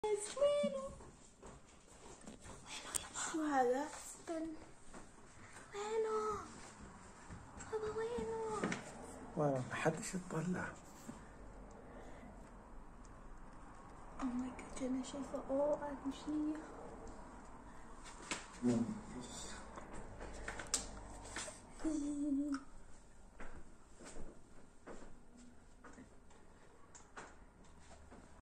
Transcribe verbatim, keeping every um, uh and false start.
وينه؟ وينه يابا؟ شو هذا؟ استنى. وينه؟ بابا وينه؟ وينه؟ محدش يتطلع. اوه ماي جاد، انا شايفه اوه اهم شيء.